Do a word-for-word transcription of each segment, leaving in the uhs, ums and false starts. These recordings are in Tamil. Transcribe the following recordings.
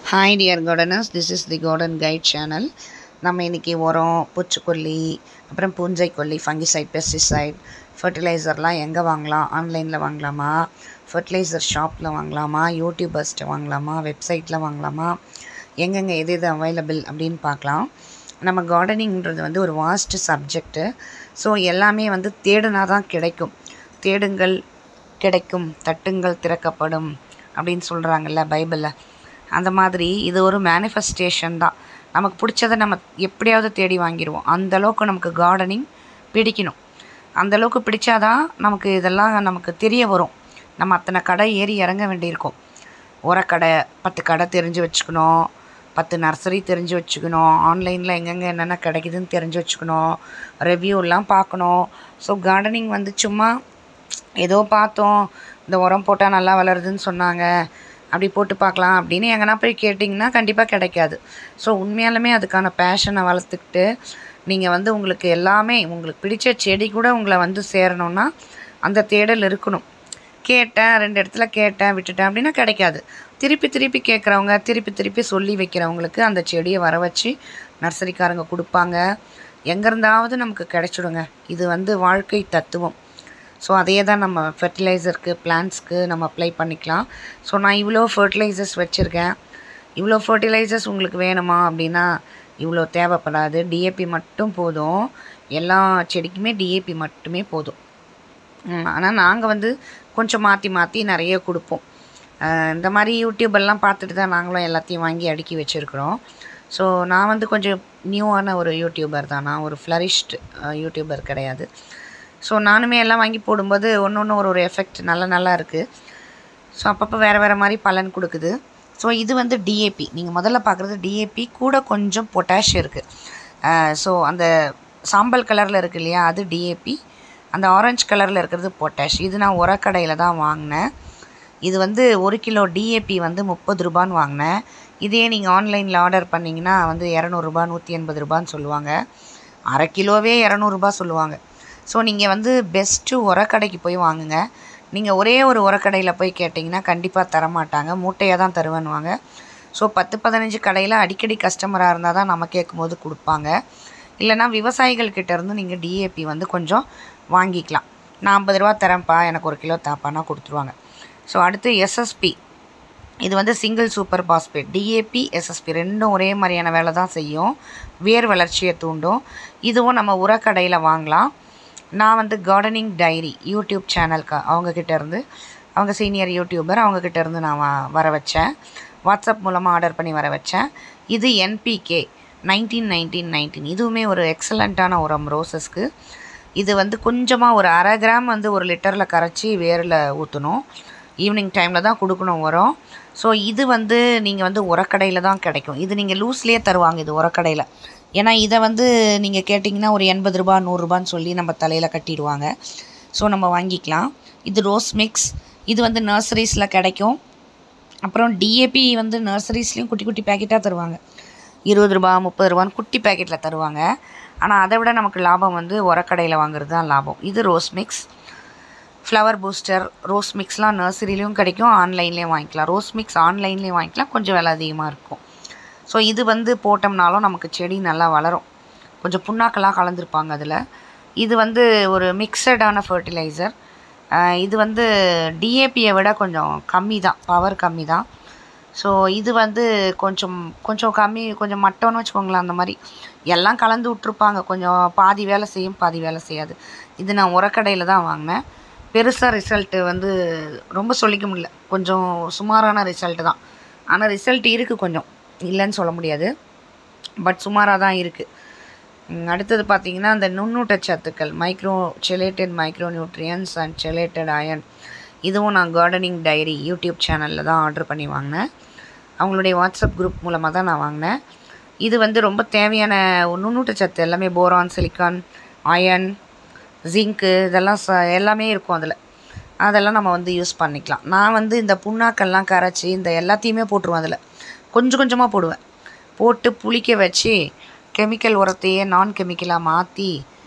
Hi dear gardeners, this is the garden guide channel. நம்ம இன்னைக்கு உரம், பூச்சிக்கொல்லி, அப்புறம் பூஞ்சைக்கொல்லி, ஃபங்கிசைட், பெஸ்டிசைட், ஃபர்டிலைசர்லாம் எங்கே வாங்கலாம், ஆன்லைனில் வாங்கலாமா, ஃபர்டிலைசர் ஷாப்பில் வாங்கலாமா, யூடியூபர்ஸ்ட்டு வாங்கலாமா, வெப்சைட்டில் வாங்கலாமா, எங்கெங்கே எது எது அவைலபிள் அப்படின்னு பார்க்கலாம். நம்ம கார்டனிங்கிறது வந்து ஒரு வாஸ்ட் சப்ஜெக்ட்டு. ஸோ எல்லாமே வந்து தேடுனா தான் கிடைக்கும். தேடுங்கள் கிடைக்கும், தட்டுங்கள் திறக்கப்படும் அப்படின்னு சொல்கிறாங்கல்ல பைபிளில். அந்த மாதிரி இது ஒரு மேனிஃபெஸ்டேஷன் தான். நமக்கு பிடிச்சதை நம்ம எப்படியாவது தேடி வாங்கிடுவோம். அந்தளவுக்கு நமக்கு கார்டனிங் பிடிக்கணும். அந்தளவுக்கு பிடிச்சாதான் நமக்கு இதெல்லாம் நமக்கு தெரிய வரும். நம்ம அத்தனை கடை ஏறி இறங்க வேண்டியிருக்கும். உரக்கடை பத்து கடை தெரிஞ்சு வச்சுக்கணும், பத்து நர்சரி தெரிஞ்சு வச்சுக்கணும், ஆன்லைனில் எங்கெங்கே என்னென்ன கிடைக்குதுன்னு தெரிஞ்சு வச்சுக்கணும், ரிவ்யூலாம் பார்க்கணும். ஸோ கார்டனிங் வந்து சும்மா ஏதோ பார்த்தோம், இந்த உரம் போட்டால் நல்லா வளருதுன்னு சொன்னாங்க, அப்படி போட்டு பார்க்கலாம் அப்படின்னு எங்கன்னா போய் கேட்டிங்கன்னா கண்டிப்பாக கிடைக்காது. ஸோ உண்மையாலுமே அதுக்கான பேஷனை வளர்த்துக்கிட்டு நீங்கள் வந்து உங்களுக்கு எல்லாமே உங்களுக்கு பிடிச்ச செடி கூட உங்களை வந்து சேரணும்னா அந்த தேடல் இருக்கணும். கேட்டேன், ரெண்டு இடத்துல கேட்டேன் விட்டுட்டேன் அப்படின்னா கிடைக்காது. திருப்பி திருப்பி கேட்குறவங்க, திருப்பி திருப்பி சொல்லி வைக்கிறவங்களுக்கு அந்த செடியை வர வச்சு நர்சரிக்காரங்க கொடுப்பாங்க. எங்கேருந்தாவது நமக்கு கிடைச்சிடுங்க. இது வந்து வாழ்க்கை தத்துவம். ஸோ அதே தான் நம்ம ஃபெர்டிலைசருக்கு, பிளான்ட்ஸ்க்கு நம்ம அப்ளை பண்ணிக்கலாம். ஸோ நான் இவ்வளோ ஃபர்டிலைசர்ஸ் வச்சுருக்கேன். இவ்வளோ ஃபர்டிலைசர்ஸ் உங்களுக்கு வேணுமா அப்படின்னா இவ்வளோ தேவைப்படாது. டிஏபி மட்டும் போதும். எல்லா செடிக்குமே டிஏபி மட்டுமே போதும். ஆனால் நாங்கள் வந்து கொஞ்சம் மாற்றி மாற்றி நிறைய கொடுப்போம். இந்த மாதிரி யூடியூபெல்லாம் பார்த்துட்டு தான் நாங்களும் எல்லாத்தையும் வாங்கி அடுக்கி வச்சுருக்குறோம். ஸோ நான் வந்து கொஞ்சம் நியூவான ஒரு யூடியூபர் தான். நான் ஒரு ஃப்ளரிஷ்டு யூடியூபர் கிடையாது. ஸோ நானுமே எல்லாம் வாங்கி போடும்போது ஒன்று ஒன்று ஒரு ஒரு எஃபெக்ட் நல்ல நல்லா இருக்குது. ஸோ அப்பப்போ வேறு வேறு மாதிரி பலன் கொடுக்குது. ஸோ இது வந்து டிஏபி. நீங்கள் முதல்ல பார்க்குறது டிஏபி கூட கொஞ்சம் பொட்டாஷ் இருக்குது. ஸோ அந்த சாம்பல் கலரில் இருக்குது இல்லையா, அது டிஏபி. அந்த ஆரஞ்சு கலரில் இருக்கிறது பொட்டாஷ். இது நான் உரக்கடையில் தான் வாங்கினேன். இது வந்து ஒரு கிலோ டிஏபி வந்து முப்பது ரூபான்னு வாங்கினேன். இதே நீங்கள் ஆன்லைனில் ஆர்டர் பண்ணிங்கன்னா வந்து இரநூறுபா நூற்றி எண்பது ரூபான்னு சொல்லுவாங்க. அரை கிலோவே இரநூறுபா சொல்லுவாங்க. ஸோ நீங்கள் வந்து பெஸ்ட்டு உரக்கடைக்கு போய் வாங்குங்க. நீங்கள் ஒரே ஒரு உரக்கடையில் போய் கேட்டிங்கன்னா கண்டிப்பாக தரமாட்டாங்க, மூட்டையாக தான் தருவேன்னுவாங்க. ஸோ பத்து பதினஞ்சு கடையில் அடிக்கடி கஸ்டமராக இருந்தால் தான் நம்ம கேட்கும்போது கொடுப்பாங்க. இல்லைனா விவசாயிகள்கிட்ட இருந்து நீங்கள் டிஏபி வந்து கொஞ்சம் வாங்கிக்கலாம். நான் ஐம்பது ரூபா தரேன்ப்பா, எனக்கு ஒரு கிலோ தாப்பானா கொடுத்துருவாங்க. ஸோ அடுத்து எஸ்எஸ்பி. இது வந்து single super phosphate. DAP, SSP ரெண்டும் ஒரே மாதிரியான வேலை தான் செய்யும். வேர் வளர்ச்சியை தூண்டும். இதுவும் நம்ம உரக்கடையில் வாங்கலாம். நான் வந்து கார்டனிங் டைரி யூடியூப் சேனலுக்கு அவங்கக்கிட்ட இருந்து, அவங்க சீனியர் யூடியூபர், அவங்கக்கிட்ட இருந்து நான் வர வச்சேன். வாட்ஸ்அப் மூலமாக ஆர்டர் பண்ணி வர வச்சேன். இது என்பிகே நைன்டீன் நைன்டீன் நைன்டீன் இதுவுமே ஒரு எக்ஸலண்ட்டான உரம் ரோசஸ்க்கு. இது வந்து கொஞ்சமாக ஒரு அரை கிராம் வந்து ஒரு லிட்டரில் கரைச்சி வேரில் ஊற்றணும். ஈவினிங் டைமில் தான் கொடுக்கணும் உரம். ஸோ இது வந்து நீங்கள் வந்து உரக்கடையில் தான் கிடைக்கும். இது நீங்கள் லூஸ்லேயே தருவாங்க இது உரக்கடையில். ஏன்னா இதை வந்து நீங்கள் கேட்டிங்கன்னா ஒரு எண்பது ரூபா நூறுரூபான்னு சொல்லி நம்ம தலையில் கட்டிடுவாங்க. ஸோ நம்ம வாங்கிக்கலாம். இது ரோஸ் மிக்ஸ். இது வந்து நர்சரிஸில் கிடைக்கும். அப்புறம் டிஏபி வந்து நர்சரிஸ்லேயும் குட்டி குட்டி பேக்கெட்டாக தருவாங்க. இருபது ரூபா முப்பது ரூபான்னு குட்டி பேக்கெட்டில் தருவாங்க. ஆனால் அதை விட நமக்கு லாபம் வந்து உரக்கடையில் வாங்குறது தான் லாபம். இது rose mix, flower booster. Rose மிக்ஸ்லாம் நர்சரிலையும் கிடைக்கும், ஆன்லைன்லேயும் வாங்கிக்கலாம். ரோஸ் மிக்ஸ் ஆன்லைன்லேயும் வாங்கிக்கலாம், கொஞ்சம் விலை அதிகமாக இருக்கும். ஸோ இது வந்து போட்டோம்னாலும் நமக்கு செடி நல்லா வளரும். கொஞ்சம் புண்ணாக்கெல்லாம் கலந்துருப்பாங்க அதில். இது வந்து ஒரு மிக்சடான ஃபர்டிலைசர். இது வந்து டிஏபியை விட கொஞ்சம் கம்மி தான், பவர் கம்மி தான். ஸோ இது வந்து கொஞ்சம் கொஞ்சம் கம்மி, கொஞ்சம் மட்டம்னு வச்சுக்கோங்களேன். அந்த மாதிரி எல்லாம் கலந்து விட்ருப்பாங்க. கொஞ்சம் பாதி வேலை செய்யும், பாதி வேலை செய்யாது. இது நான் உரக்கடையில் தான் வாங்கினேன். பெருசாக ரிசல்ட்டு வந்து ரொம்ப சொல்லிக்க முடியல, கொஞ்சம் சுமாரான ரிசல்ட்டு தான். ஆனால் ரிசல்ட் இருக்குது, கொஞ்சம் இல்லைன்னு சொல்ல முடியாது, பட் சுமாராக தான் இருக்குது. அடுத்தது பார்த்திங்கன்னா இந்த நுண்ணூட்டச்சத்துக்கள், micro chelated micro nutrients and chelated iron. இதுவும் நான் கார்டனிங் டைரி யூடியூப் சேனலில் தான் ஆர்டர் பண்ணி வாங்கினேன். அவங்களுடைய வாட்ஸ்அப் குரூப் மூலமாக தான் நான் வாங்கினேன். இது வந்து ரொம்ப தேவையான நுண்ணூட்டச்சத்து எல்லாமே, போரான், சிலிக்கான், அயன், ஜிங்க்கு, இதெல்லாம் ச எல்லாமே இருக்கும் அதில். அதெல்லாம் நம்ம வந்து யூஸ் பண்ணிக்கலாம். நான் வந்து இந்த புண்ணாக்கெல்லாம் கரைச்சி இந்த எல்லாத்தையுமே போட்டுருவேன். அதில் கொஞ்சம் கொஞ்சமாக போடுவேன். போட்டு புளிக்க வச்சு கெமிக்கல் உரத்தையே நான் கெமிக்கலாக மாற்றி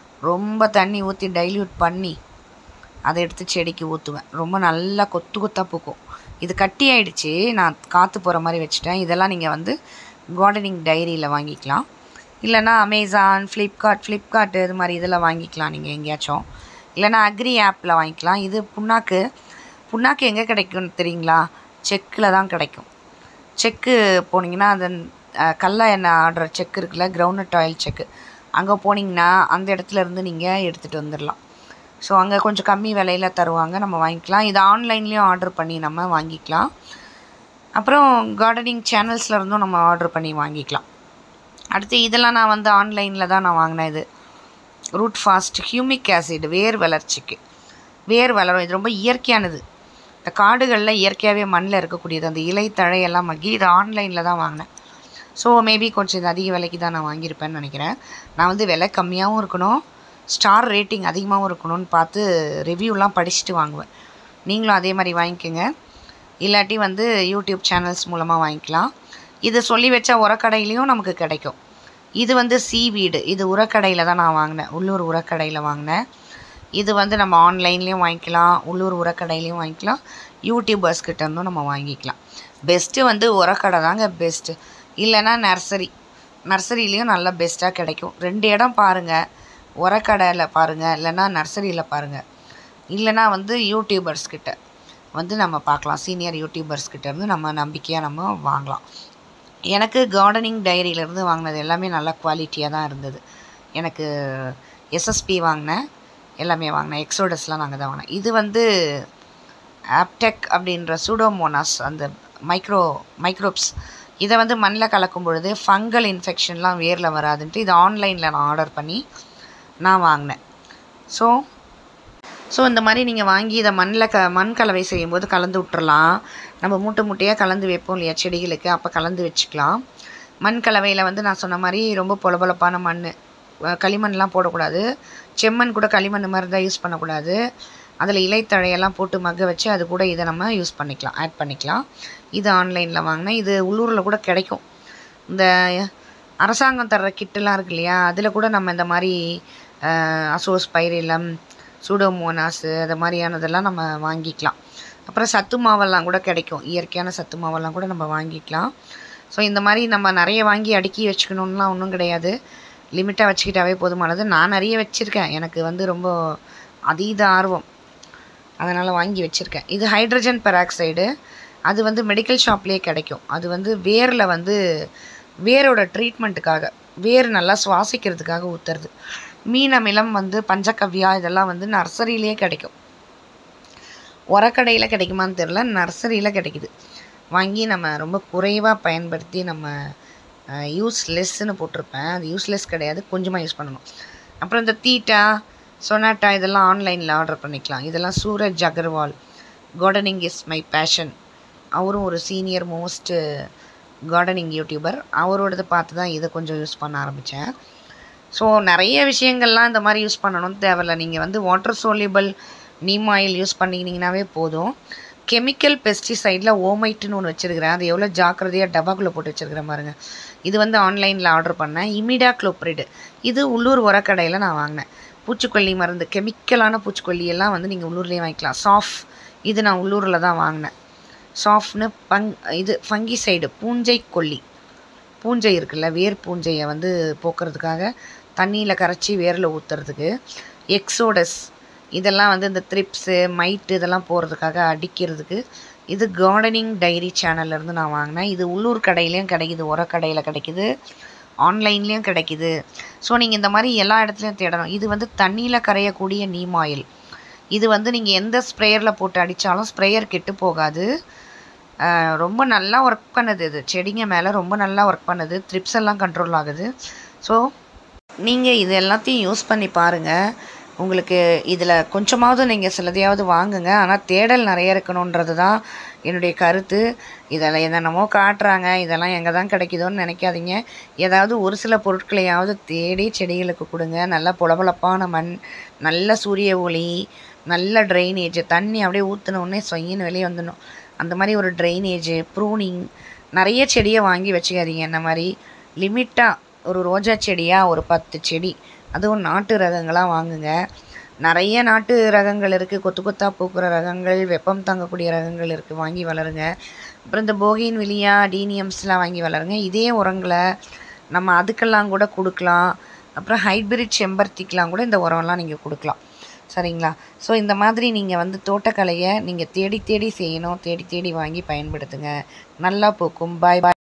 ரொம்ப தண்ணி ஊற்றி டைல்யூட் பண்ணி அதை எடுத்து செடிக்கு ஊற்றுவேன். ரொம்ப நல்லா கொத்து கொத்தாக பூக்கும். இது கட்டி ஆயிடுச்சு, நான் காற்று போகிற மாதிரி வச்சுட்டேன். இதெல்லாம் நீங்கள் வந்து கார்டனிங் டைரியில் வாங்கிக்கலாம். இல்லைனா அமேசான், ஃப்ளிப்கார்ட் ஃப்ளிப்கார்ட்டு இது மாதிரி இதில் வாங்கிக்கலாம் நீங்கள் எங்கேயாச்சும். இல்லைனா அக்ரி ஆப்பில் வாங்கிக்கலாம். இது புண்ணாக்கு புண்ணாக்கு எங்கே கிடைக்கும்னு தெரியுங்களா? செக்கில் தான் கிடைக்கும். செக்கு போனீங்கன்னா அந்த கடல எண்ணெய் ஆடுற செக்கு இருக்குல்ல, கிரவுண்ட்நட் ஆயில் செக்கு, அங்கே போனீங்கன்னா அந்த இடத்துல இருந்து நீங்கள் எடுத்துகிட்டு வந்துடலாம். ஸோ அங்கே கொஞ்சம் கம்மி விலையில் தருவாங்க, நம்ம வாங்கிக்கலாம். இது ஆன்லைன்லேயும் ஆர்டர் பண்ணி நம்ம வாங்கிக்கலாம். அப்புறம் கார்டனிங் சேனல்ஸில் இருந்தும் நம்ம ஆர்டர் பண்ணி வாங்கிக்கலாம். அடுத்து இதெல்லாம் நான் வந்து ஆன்லைனில் தான் நான் வாங்கினேன். இது ரூட் ஃபாஸ்ட் ஹியூமிக் ஆசிட், வேர் வளர்ச்சிக்கு, வேர் வளரும். இது ரொம்ப இயற்கையானது. இந்த காடுகளில் இயற்கையாகவே மண்ணில் இருக்கக்கூடியது. அந்த இலை தழையெல்லாம் மக்கி இது ஆன்லைனில் தான் வாங்கினேன். ஸோ மேபி கொஞ்சம் இது அதிக விலைக்கு தான் நான் வாங்கியிருப்பேன்னு நினைக்கிறேன். நான் வந்து விலை கம்மியாகவும் இருக்கணும், ஸ்டார் ரேட்டிங் அதிகமாகவும் இருக்கணும்னு பார்த்து ரிவ்யூலாம் படிச்சுட்டு வாங்குவேன். நீங்களும் அதே மாதிரி வாங்கிக்கோங்க. இல்லாட்டி வந்து யூடியூப் சேனல்ஸ் மூலமாக வாங்கிக்கலாம். இது சொல்லி வச்சா உரக்கடையிலையும் நமக்கு கிடைக்கும். இது வந்து சீவீடு, இது உரக்கடையில் தான் நான் வாங்கினேன், உள்ளூர் உரக்கடையில் வாங்கினேன். இது வந்து நம்ம ஆன்லைன்லேயும் வாங்கிக்கலாம், உள்ளூர் உரக்கடையிலையும் வாங்கிக்கலாம், யூடியூபர்ஸ்கிட்ட இருந்தும் நம்ம வாங்கிக்கலாம். பெஸ்ட்டு வந்து உரக்கடை தாங்க பெஸ்ட்டு. இல்லைனா நர்சரி, நர்சரிலேயும் நல்லா பெஸ்ட்டாக கிடைக்கும். ரெண்டு இடம் பாருங்கள், உரக்கடையில் பாருங்கள், இல்லைனா நர்சரியில் பாருங்கள். இல்லைனா வந்து யூடியூபர்ஸ்கிட்ட வந்து நம்ம பார்க்கலாம். சீனியர் யூடியூபர்ஸ்கிட்ட இருந்து நம்ம நம்பிக்கையாக நம்ம வாங்கலாம். எனக்கு கார்டனிங் டைரியிலேருந்து வாங்கினது எல்லாமே நல்ல குவாலிட்டியாக தான் இருந்தது. எனக்கு எஸ்எஸ்பி வாங்கினேன், எல்லாமே வாங்கினேன். எக்ஸோடஸ்லாம் நாங்கள் தான் வாங்கினேன். இது வந்து ஆப்டெக் அப்படின்ற சூடோமோனாஸ், அந்த மைக்ரோ மைக்ரோப்ஸ், இதை வந்து மண்ணில் கலக்கும் பொழுது ஃபங்கல் இன்ஃபெக்ஷன்லாம் வேரில் வராதுன்ட்டு இது ஆன்லைனில் நான் ஆர்டர் பண்ணி நான் வாங்கினேன். ஸோ ஸோ இந்த மாதிரி நீங்கள் வாங்கி இதை மண்ணில் க மண் கலவை செய்யும்போது கலந்து விட்டுறலாம். நம்ம மூட்டை மூட்டையாக கலந்து வைப்போம் இல்லையா செடிகளுக்கு, அப்போ கலந்து வச்சுக்கலாம். மண் கலவையில் வந்து நான் சொன்ன மாதிரி ரொம்ப பொலபொலப்பான மண், களிமண்லாம் போடக்கூடாது. செம்மண் கூட களிமண் மாதிரி தான் யூஸ் பண்ணக்கூடாது. அதில் இலைத்தழையெல்லாம் போட்டு மக்க வச்சு அது கூட இதை நம்ம யூஸ் பண்ணிக்கலாம், ஆட் பண்ணிக்கலாம். இது ஆன்லைனில் வாங்கினேன். இது உள்ளூரில் கூட கிடைக்கும். இந்த அரசாங்கம் தர்ற கிட்டெல்லாம் இருக்கு இல்லையா, அதில் கூட நம்ம இந்த மாதிரி அசோஸ்பைரிலம், சூடோமோனாஸு அது மாதிரியானதெல்லாம் நம்ம வாங்கிக்கலாம். அப்புறம் சத்து மாவெல்லாம் கூட கிடைக்கும், இயற்கையான சத்து மாவெல்லாம் கூட நம்ம வாங்கிக்கலாம். ஸோ இந்த மாதிரி நம்ம நிறைய வாங்கி அடுக்கி வச்சுக்கணுன்னுலாம் ஒன்றும் கிடையாது, லிமிட்டாக வச்சுக்கிட்டாவே போதுமானது. நான் நிறைய வச்சுருக்கேன், எனக்கு வந்து ரொம்ப அதீத ஆர்வம், அதனால் வாங்கி வச்சுருக்கேன். இது ஹைட்ரஜன் பெராக்சைடு, அது வந்து மெடிக்கல் ஷாப்லேயே கிடைக்கும். அது வந்து வேரில் வந்து வேரோட ட்ரீட்மெண்ட்டுக்காக, வேர் நல்லா சுவாசிக்கிறதுக்காக ஊற்றுறது. மீன் அமிலம் வந்து பஞ்சகவ்யா இதெல்லாம் வந்து நர்சரியிலே கிடைக்கும். உரக்கடையில் கிடைக்குமான்னு தெரில, நர்சரியில் கிடைக்குது. வாங்கி நம்ம ரொம்ப குறைவாக பயன்படுத்தி நம்ம யூஸ்லெஸ்ன்னு போட்டிருப்பேன், அது யூஸ்லெஸ் கிடையாது, கொஞ்சமாக யூஸ் பண்ணணும். அப்புறம் இந்த தீட்டா, சொனாட்டா இதெல்லாம் ஆன்லைனில் ஆர்டர் பண்ணிக்கலாம். இதெல்லாம் Suraj Agarwal, gardening is my passion, அவரும் ஒரு சீனியர் மோஸ்ட்டு கார்டனிங் யூடியூபர், அவரோடது பார்த்து தான் இதை கொஞ்சம் யூஸ் பண்ண ஆரம்பித்தேன். ஸோ நிறைய விஷயங்கள்லாம் இந்த மாதிரி யூஸ் பண்ணணும்னு தேவையில்ல. நீங்கள் வந்து water soluble neem oil use பண்ணிக்கினீங்கன்னாவே போதும். கெமிக்கல் பெஸ்டிசைடில் ஓமைட்டுன்னு ஒன்று வச்சுருக்கிறேன், அது எவ்வளோ ஜாக்கிரதையாக டப்பாக்குள்ளே போட்டு வச்சுருக்கிறேன் பாருங்கள். இது வந்து ஆன்லைனில் ஆர்டர் பண்ணேன். இமிடா குளோப்ரிடு, இது உள்ளூர் உரக்கடையில் நான் வாங்கினேன். பூச்சிக்கொல்லி மருந்து, கெமிக்கலான பூச்சிக்கொல்லியெல்லாம் வந்து நீங்கள் உள்ளூர்லேயே வாங்கிக்கலாம். சாஃப், இது நான் உள்ளூரில் தான் வாங்கினேன். சாஃப்ட்னு பங் இது ஃபங்கிசைடு, பூஞ்சை கொல்லி, பூஞ்சை இருக்குல்ல, வேர் பூஞ்சையை வந்து போக்குறதுக்காக தண்ணியில் கரைச்சி வேரில் ஊற்றுறதுக்கு. எக்ஸோடஸ், இதெல்லாம் வந்து இந்த த்ரிப்ஸு மைட்டு இதெல்லாம் போகிறதுக்காக அடிக்கிறதுக்கு. இது கார்டனிங் டைரி சேனல்லேருந்து நான் வாங்கினேன். இது உள்ளூர் கடையிலையும் கிடைக்கிது, உரக்கடையில் கிடைக்கிது, ஆன்லைன்லேயும் கிடைக்கிது. ஸோ நீங்கள் இந்த மாதிரி எல்லா இடத்துலையும் தேடணும். இது வந்து தண்ணியில் கரையக்கூடிய நீம் ஆயில். இது வந்து நீங்கள் எந்த ஸ்ப்ரேயரில் போட்டு அடித்தாலும் ஸ்ப்ரேயர் கெட்டு போகாது. ரொம்ப நல்லா ஒர்க் பண்ணுது. இது செடிங்க மேலே ரொம்ப நல்லா ஒர்க் பண்ணுது, த்ரிப்ஸ் எல்லாம் கண்ட்ரோல் ஆகுது. ஸோ நீங்கள் இது எல்லாத்தையும் யூஸ் பண்ணி பாருங்கள். உங்களுக்கு இதில் கொஞ்சமாவது நீங்கள் சிலதையாவது வாங்குங்க, ஆனால் தேடல் நிறைய இருக்கணுன்றது தான் என்னுடைய கருத்து. இதெல்லாம் என்னென்னமோ காட்டுறாங்க, இதெல்லாம் எங்கே தான் கிடைக்குதோன்னு நினைக்காதீங்க. ஏதாவது ஒரு சில பொருட்களையாவது தேடி செடிகளுக்கு கொடுங்க. நல்ல பொலபொலப்பான மண், நல்ல சூரிய ஒளி, நல்ல ட்ரைனேஜ், தண்ணி அப்படியே ஊற்றினோடனே சொயின்னு வெளியே வந்துடணும், அந்த மாதிரி ஒரு ட்ரைனேஜு, ப்ரூனிங். நிறைய செடியை வாங்கி வச்சுக்காதீங்க. இந்த மாதிரி லிமிட்டாக ஒரு ரோஜா செடியாக ஒரு பத்து செடி, அதுவும் நாட்டு ரகங்களாக வாங்குங்க. நிறைய நாட்டு ரகங்கள் இருக்குது, கொத்து கொத்தாக பூக்கிற ரகங்கள், வெப்பம் தாங்கக்கூடிய ரகங்கள் இருக்குது, வாங்கி வளருங்க. அப்புறம் இந்த போகின் விலியா டீனியம்ஸ்லாம் வாங்கி வளருங்க. இதே உரங்களை நம்ம அதுக்கெல்லாம் கூட கொடுக்கலாம். அப்புறம் ஹைபிரிட் செம்பருத்திக்கெலாம் கூட இந்த உரம்லாம் நீங்கள் கொடுக்கலாம். சரிங்களா? ஸோ இந்த மாதிரி நீங்கள் வந்து தோட்டக்கலையை நீங்கள் தேடி தேடி செய்யணும், தேடி தேடி வாங்கி பயன்படுத்துங்க. நல்லா பூக்கும். பாய் பாய்.